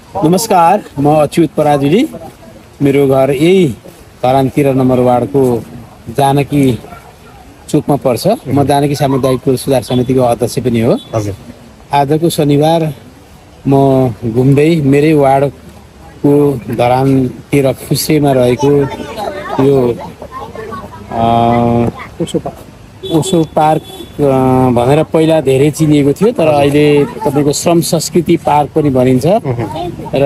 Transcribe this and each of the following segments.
नमस्कार, म अच्युत पराजुली। मेरो घर यही धरान 13 नम्बर वार्डको जानकी चोकमा पर्छ। म जानकी सामुदायिक सुधार समितिको अध्यक्ष पनि हो। हजुर। आजको शनिबार म घुम्दै मेरै वार्डको धरान 13 फुस्रेमा रहेको यो ओसो पार्क भनेर पहिला धेरै चिनिएको थियो, तर अहिले तपाईँको श्रम संस्कृति पार्क पनि भनिन्छ। र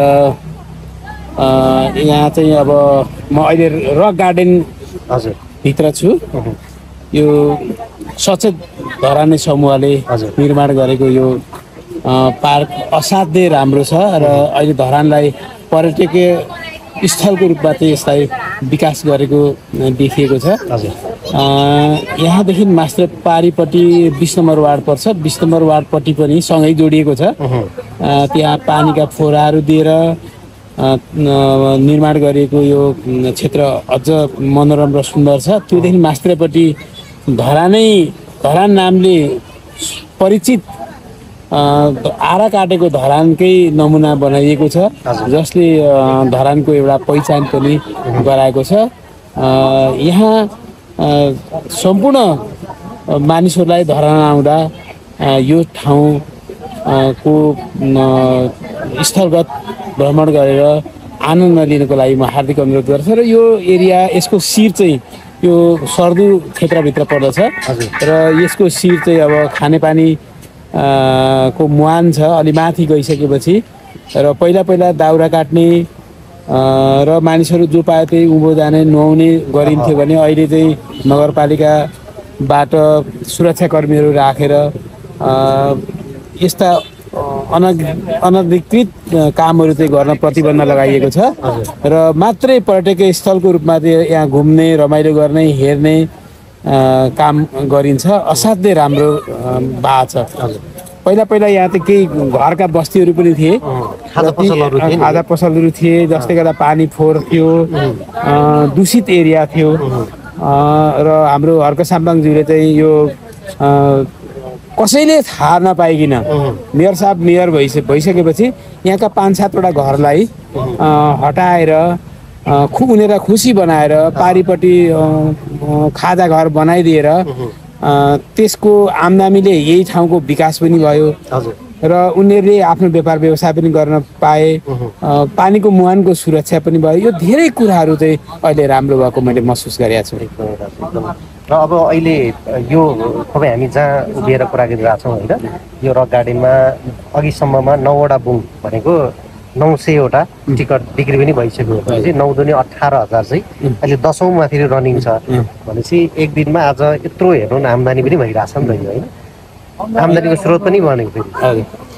यहाँ चाहिँ अब म अहिले रक गार्डन भित्र छु। यो सचेत धराने समूहले निर्माण गरेको यो पार्क असाध्यै राम्रो छ र अहिले धरानलाई पर्यटकीय स्थलको रूपमा चाहिँ यसलाई विकास गरेको देखिएको छ। यहाँदेखि मात्र पारिपट्टि 20 नम्बर वार्ड पर्छ। 20 नम्बर वार्डपट्टि पनि सँगै जोडिएको छ। त्यहाँ पानीका फोराहरू दिएर निर्माण गरिएको यो क्षेत्र अझ मनोरम र सुन्दर छ। त्योदेखि मास्त्रपट्टि धरान नामले परिचित आरा काटेको धरानकै नमुना बनाइएको छ, जसले धरानको एउटा पहिचान पनि गराएको छ। यहाँ सम्पूर्ण मानिसहरूलाई धरान आउँदा यो ठाउँको स्थलगत भ्रमण गरेर आनन्द लिनको लागि म हार्दिक अनुरोध गर्छु। र यो एरिया, यसको शिर चाहिँ यो सर्दु क्षेत्रभित्र पर्दछ र यसको शिर चाहिँ अब खानेपानी को मुहान छ। अलि माथि गइसकेपछि र पहिला दाउरा काट्ने र मानिसहरू जो पाए त्यही उँभो जाने नुहाउने गरिन्थ्यो भने अहिले चाहिँ नगरपालिकाबाट सुरक्षाकर्मीहरू राखेर यस्ता अनधिकृत कामहरू चाहिँ गर्न प्रतिबन्ध लगाइएको छ। र मात्रै पर्यटकीय स्थलको रूपमा चाहिँ यहाँ घुम्ने, रमाइलो गर्ने, हेर्ने काम गरिन्छ। असाध्यै राम्रो भएको छ। पहिला यहाँ त केही घरका बस्तीहरू पनि थिए, आधा पसलहरू थिए, जसले गर्दा पानी फोहोर थियो, दूषित एरिया थियो। र हाम्रो हर्क साम्बाङज्यूले चाहिँ यो कसैले थाहा नपाइकन मेयर साहब मेयर भइसकेपछि यहाँका 5-7वटा घरलाई हटाएर उनीहरूलाई खुसी बनाएर पारिपट्टि खाजा घर बनाइदिएर त्यसको आम्दानीले यही ठाउँको विकास पनि भयो र उनीहरूले आफ्नो व्यापार व्यवसाय पनि गर्न पाए। पानीको मुहानको सुरक्षा पनि भयो। यो धेरै कुराहरू चाहिँ अहिले राम्रो भएको मैले महसुस गरेको छु। र अब अहिले यो तपाईँ हामी जहाँ उभिएर कुरा गरिरहेको छौँ होइन, यो रक गार्डनमा अघिसम्ममा 9वटा बुङ भनेको 900वटा टिकट बिक्री पनि भइसक्यो भनेपछि 9 दुनी 18,000 चाहिँ अहिले 10औँमा फेरि रनिङ छ भनेपछि एक दिनमा आज यत्रो हेर्नु न आम्दानी पनि भइरहेछ नि त यो होइन, आम्दानीको स्रोत पनि बनेको फेरि।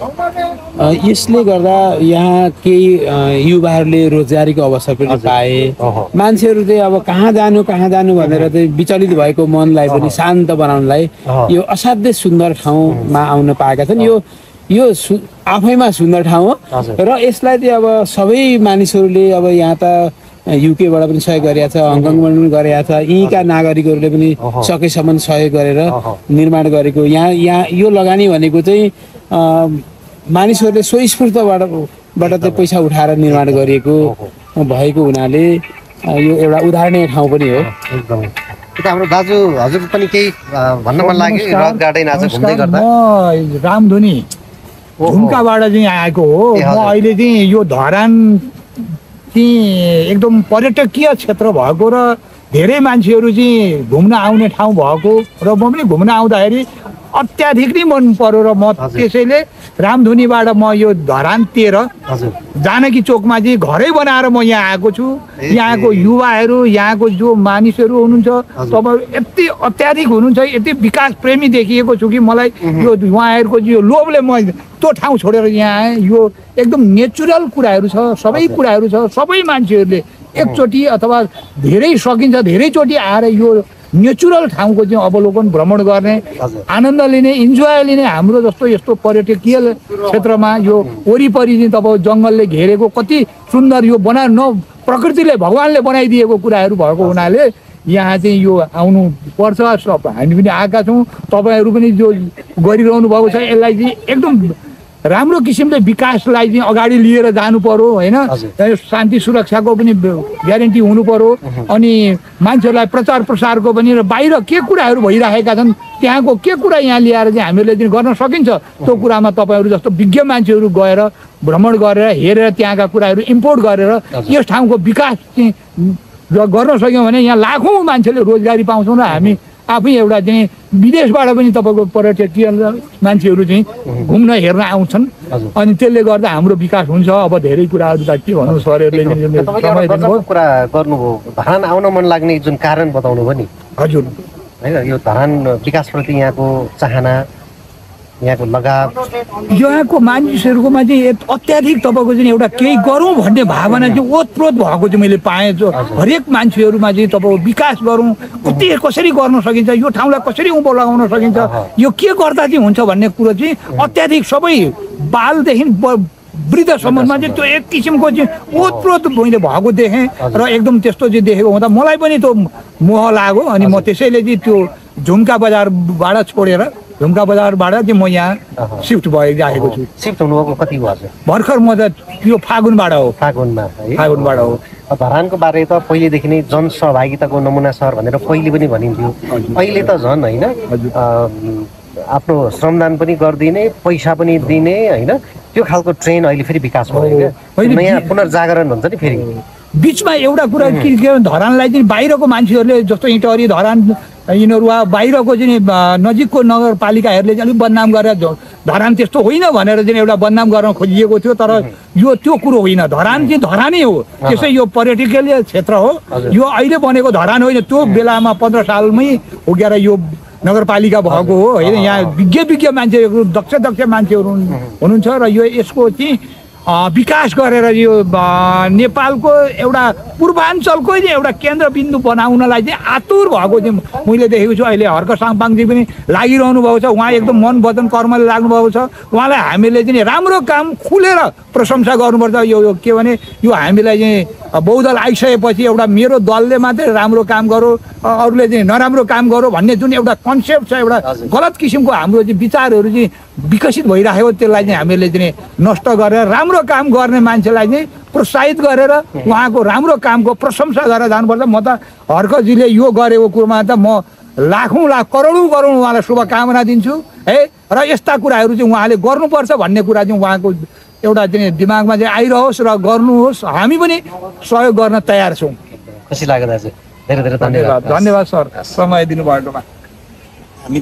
यसले गर्दा यहाँ केही युवाहरूले रोजगारीको अवसर पनि पाए। मान्छेहरू चाहिँ अब कहाँ जानु भनेर चाहिँ विचलित भएको मनलाई पनि शान्त बनाउनलाई यो असाध्यै सुन्दर ठाउँमा आउन पाएका छन्। यो आफैमा सुन्दर ठाउँ हो र यसलाई चाहिँ अब सबै मानिसहरूले अब यहाँ त युकेबाट पनि सहयोग गरेको छ, हङकङबाट पनि गरेको छ, यहीँका नागरिकहरूले पनि सकेसम्म सहयोग गरेर निर्माण गरेको यहाँ यो लगानी भनेको चाहिँ मानिसहरूले स्वस्फूर्तबाट चाहिँ पैसा उठाएर निर्माण गरिएको भएको हुनाले यो एउटा उदाहरणीय ठाउँ पनि हो। एकदम। हाम्रो दाजु हजुर पनि केही भन्न मन लाग्यो रक गार्डन आज घुम्दै गर्दा? म रामधुनी झुम्काबाट चाहिँ आएको हो। म अहिले चाहिँ यो धरान चाहिँ एकदम पर्यटकीय क्षेत्र भएको र धेरै मान्छेहरू चाहिँ घुम्न आउने ठाउँ भएको र म पनि घुम्न आउँदाखेरि अत्याधिक नै मन पर्यो र म त्यसैले रामधुनीबाट म यो धरान 13 जानकी चोकमा चाहिँ घरै बनाएर म यहाँ आएको छु। यहाँको युवाहरू, यहाँको जो मानिसहरू हुनुहुन्छ तपाईँ यति अत्याधिक हुनुहुन्छ, यति विकास प्रेमी देखिएको छु कि मलाई यो उहाँहरूको यो लोभले म त्यो ठाउँ छोडेर यहाँ आएँ। यो एकदम नेचुरल कुराहरू छ, सबै कुराहरू छ। सबै मान्छेहरूले एकचोटि अथवा धेरै सकिन्छ धेरैचोटि आएर यो नेचुरल ठाउँको चाहिँ अवलोकन भ्रमण गर्ने, आनन्द लिने, इन्जोय लिने। हाम्रो जस्तो यस्तो पर्यटकीय क्षेत्रमा यो वरिपरि चाहिँ तपाईँ जङ्गलले घेरेको कति सुन्दर यो प्रकृतिले भगवान्ले बनाइदिएको कुराहरू भएको हुनाले यहाँ चाहिँ यो आउनु पर्छ। हामी पनि आएका छौँ, तपाईँहरू पनि जो गरिरहनु भएको छ यसलाई चाहिँ एकदम राम्रो किसिमले विकासलाई चाहिँ अगाडि लिएर जानु पर्यो होइन शान्ति सुरक्षाको पनि ग्यारेन्टी हुनु पर्यो अनि मान्छेहरूलाई प्रचार प्रसारको पनि र बाहिर के कुराहरू भइरहेका छन् त्यहाँको के कुरा यहाँ ल्याएर चाहिँ हामीले चाहिँ गर्न सकिन्छ त्यो कुरामा तपाईँहरू जस्तो विज्ञ मान्छेहरू गएर भ्रमण गरेर हेरेर त्यहाँका कुराहरू इम्पोर्ट गरेर यस ठाउँको विकास चाहिँ गर्न सक्यौँ भने यहाँ लाखौँ मान्छेले रोजगारी पाउँछौँ र हामी आफै एउटा चाहिँ विदेशबाट पनि तपाईँको पर्यटकीय मान्छेहरू चाहिँ घुम्न हेर्न आउँछन् अनि त्यसले गर्दा हाम्रो विकास हुन्छ अब धेरै कुराहरू त के भन्नु सरहरूले कुरा गर्नुभयो धरान आउन मन लाग्ने जुन कारण बताउनु भयो नि हजुर होइन यो धरान विकासप्रति यहाँको चाहना यहाँको लगाव यहाँको मानिसहरूकोमा चाहिँ अत्याधिक तपाईँको चाहिँ एउटा केही गरौँ भन्ने भावना चाहिँ ओतप्रोत भएको चाहिँ मैले पाएँ हरेक मान्छेहरूमा चाहिँ तपाईँको विकास गरौँ कति कसरी गर्न सकिन्छ यो ठाउँलाई कसरी उँभो लगाउन सकिन्छ यो के गर्दा चाहिँ हुन्छ भन्ने कुरो चाहिँ अत्याधिक सबै बालदेखि वृद्धसम्ममा चाहिँ त्यो एक किसिमको चाहिँ ओतप्रोत मैले भएको देखेँ र एकदम त्यस्तो चाहिँ देखेको हुँदा मलाई पनि त्यो मोह लाग्यो अनि म त्यसैले चाहिँ त्यो झुम्का बजारबाट छोडेर झुम्का बजारबाट चाहिँ म यहाँ सिफ्ट भइरहेको छु सिफ्ट हुनुभएको कति भयो भर्खर म त यो फागुनबाट हो फागुनबाट हो धरानको बारे त पहिलेदेखि नै जनसहभागिताको नमुना सहर भनेर पहिले पनि भनिन्थ्यो अहिले त झन् होइन आफ्नो श्रमदान पनि गरिदिने पैसा पनि दिने होइन त्यो खालको ट्रेन अहिले फेरि विकास भयो क्या नयाँ पुनर्जागरण भन्छ नि फेरि बिचमा एउटा कुरा के धरानलाई चाहिँ बाहिरको मान्छेहरूले जस्तो इटहरी धरान यिनीहरू बाहिरको चाहिँ नजिकको नगरपालिकाहरूले चाहिँ अलिक बदनाम गरेर धरान त्यस्तो होइन भनेर चाहिँ एउटा बदनाम गर्न खोजिएको थियो तर यो त्यो कुरो होइन धरान चाहिँ धरानै हो त्यसै यो पर्यटकीय क्षेत्र हो यो अहिले बनेको धरान होइन त्यो बेलामा 15 सालमै पुगेर यो नगरपालिका भएको हो होइन यहाँ विज्ञ मान्छेहरू दक्ष मान्छेहरू हुनुहुन्छ र यो यसको चाहिँ विकास गरेर यो नेपालको एउटा पूर्वाञ्चलको एउटा केन्द्रबिन्दु बनाउनलाई चाहिँ आतुर भएको चाहिँ मैले देखेको छु अहिले हर्क साङपाङजी पनि लागिरहनु भएको छ उहाँ एकदम मन वचन कर्मले लाग्नुभएको छ उहाँलाई हामीले चाहिँ राम्रो काम खुलेर प्रशंसा गर्नुपर्छ यो के भने यो हामीलाई चाहिँ बहुदल आइसकेपछि एउटा मेरो दलले मात्रै राम्रो काम गरौँ अरूले चाहिँ नराम्रो काम गरौँ भन्ने जुन एउटा कन्सेप्ट छ एउटा गलत किसिमको हाम्रो चाहिँ विचारहरू चाहिँ विकसित भइरहेको त्यसलाई चाहिँ हामीले चाहिँ नष्ट गरेर राम्रो काम गर्ने मान्छेलाई चाहिँ प्रोत्साहित गरेर उहाँको राम्रो कामको प्रशंसा गरेर जानुपर्छ म त हर्कजीले यो गरेको कुरोमा त म लाखौँ लाख करोडौँ उहाँलाई शुभकामना दिन्छु है र यस्ता कुराहरू चाहिँ उहाँले गर्नुपर्छ भन्ने कुरा चाहिँ उहाँको एउटा चाहिँ दिमागमा चाहिँ आइरहोस् र गर्नुहोस् हामी पनि सहयोग गर्न तयार छौँ खुसी लाग्यो दाजु धेरै धेरै धन्यवाद धन्यवाद सर समय दिनुभएकोमा हामी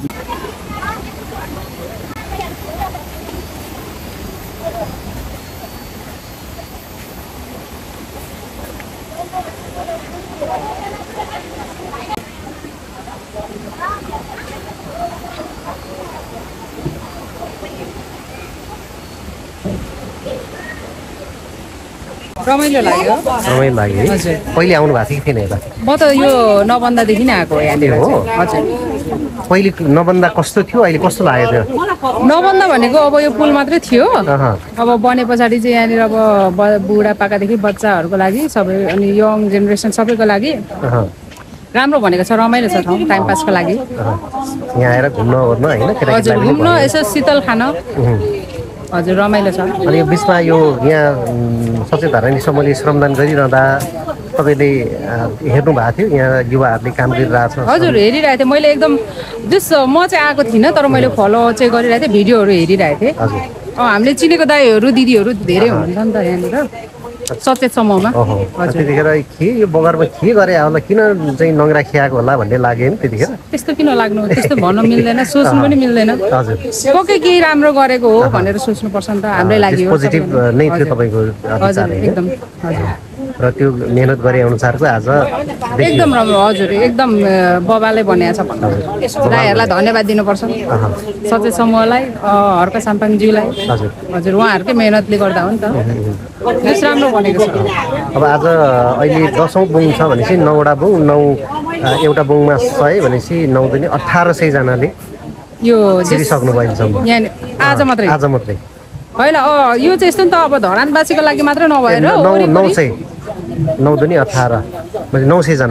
रमाइलो लाग्यो है पहिले आउनु भएको थियो कि थिएन यता म त यो नबन्दादेखि नै आएको यहाँनिर हजुर पहिले नबन्दा कस्तो थियो अहिले कस्तो लाग्यो त्यो नबन्दा भनेको अब यो पुल मात्रै थियो अब बने पछाडि चाहिँ यहाँनिर अब बुढापाकादेखि बच्चाहरूको लागि सबै अनि यङ जेनेरेसन सबैको लागि राम्रो भनेको छ रमाइलो छ ठाउँ टाइम पासको लागि यहाँ आएर घुम्न ओर्न होइन हजुर घुम्न यसो शीतल खान हजुर रमाइलो छ अनि यो बिचमा यो यहाँ सचेत धरानी समूहले श्रमदान गरिरहँदा तपाईँले हेर्नु भएको थियो यहाँ युवाहरूले काम गरिरहेको छ हजुर हेरिरहेको थिएँ मैले एकदम जस म चाहिँ आएको थिइनँ तर मैले फलो चाहिँ गरिरहेको थिएँ भिडियोहरू हेरिरहेको थिएँ हामीले चिनेको दाईहरू दिदीहरू धेरै हुनुहुन्छ नि त यहाँनिर सचेत समूहमा त्यतिखेर के यो बगरमा के गरे होला किन चाहिँ नङ्ग्रा खियाएको होला भन्ने लाग्यो नि त्यतिखेर त्यस्तो किन लाग्नु त्यस्तो भन्न मिल्दैन सोच्नु पनि मिल्दैन पक्कै केही राम्रो गरेको हो भनेर सोच्नुपर्छ नि त हाम्रै लागि हो पोजिटिभ नै थियो तपाईँको हजुर एकदम हजुर र त्यो मेहनत गरे अनुसारको आज एकदम राम्रो हजुर एकदम बबाले भनेको छ भन्नु दाइहरूलाई धन्यवाद दिनुपर्छ सचेत समूहलाई हर्क साम्पाङज्यूलाई हजुर उहाँहरूकै मेहनतले गर्दा हो नि त राम्रो बनेको छ अब आज अहिले 10औं बुङ छ भनेपछि 9वटा बुङ 9 एउटा बुङमा 100 भनेपछि 9 दुनी 1800 जनाले यो जिरिसक्नु भयो यहाँ आज मात्रै होइन यो चाहिँ यस्तो नि त अब धरानवासीको लागि मात्रै नभएर 9 दुनी 18 900 जना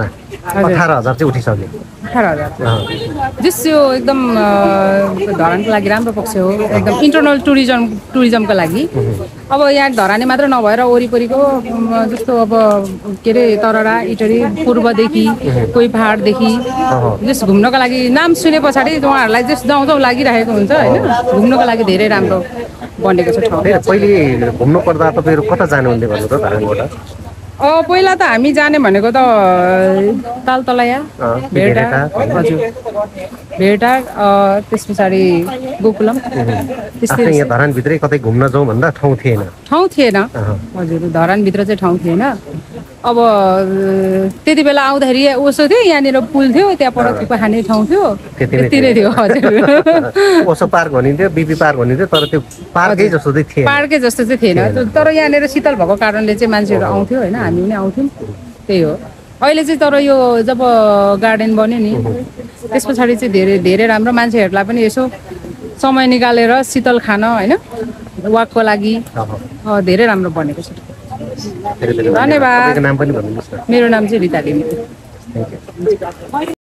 18,000 चाहिँ उठिसक्यो 18,000 जस यो एकदम धरानको लागि राम्रो पक्ष हो एकदम इन्टरनल टुरिज्मको लागि अब यहाँ धरानी मात्र नभएर वरिपरिको जस्तो अब के अरे तररा इटरी पूर्वदेखि कोही पहाडदेखि जस घुम्नको लागि नाम सुने पछाडि उहाँहरूलाई जस जाउँ जाउँ लागिरहेको हुन्छ होइन घुम्नको लागि धेरै राम्रो बनेको छ ठाउँ पहिले घुम्नु पर्दा तपाईँहरू कता जानुहुन्थ्यो भन्नु त धरानबाट पहिला त हामी जाने भनेको त तालतलैया भेटार हजुर भेटार त्यस पछाडि गोकुलम त्यस्तै यहाँ धरानभित्रै कतै घुम्न जाउँ भन्दा ठाउँ थिएन हजुर धरानभित्र चाहिँ ठाउँ थिएन अब त्यति बेला आउँदाखेरि ओसो थियो यहाँनिर पुल थियो त्यहाँबाट थुक्पा खाने ठाउँ थियो त्यति नै थियो हजुर ओसो पार्क भनिन्थ्यो बिपी पार्क भनिन्थ्यो तर त्यो पार्कै जस्तो चाहिँ थिएन पार्कै जस्तो चाहिँ थिएन तर यहाँनिर शीतल भएको कारणले चाहिँ मान्छेहरू आउँथ्यो होइन हामी पनि आउँथ्यौँ त्यही हो अहिले चाहिँ तर यो जब गार्डन बन्यो नि त्यस पछाडि चाहिँ धेरै धेरै राम्रो मान्छेहरूलाई पनि यसो समय निकालेर शीतल खान होइन वाकको लागि धेरै राम्रो बनेको छ धन्यवाद नाम पनि भन्नुहोस् न मेरो नाम चाहिँ रिता लिम्बू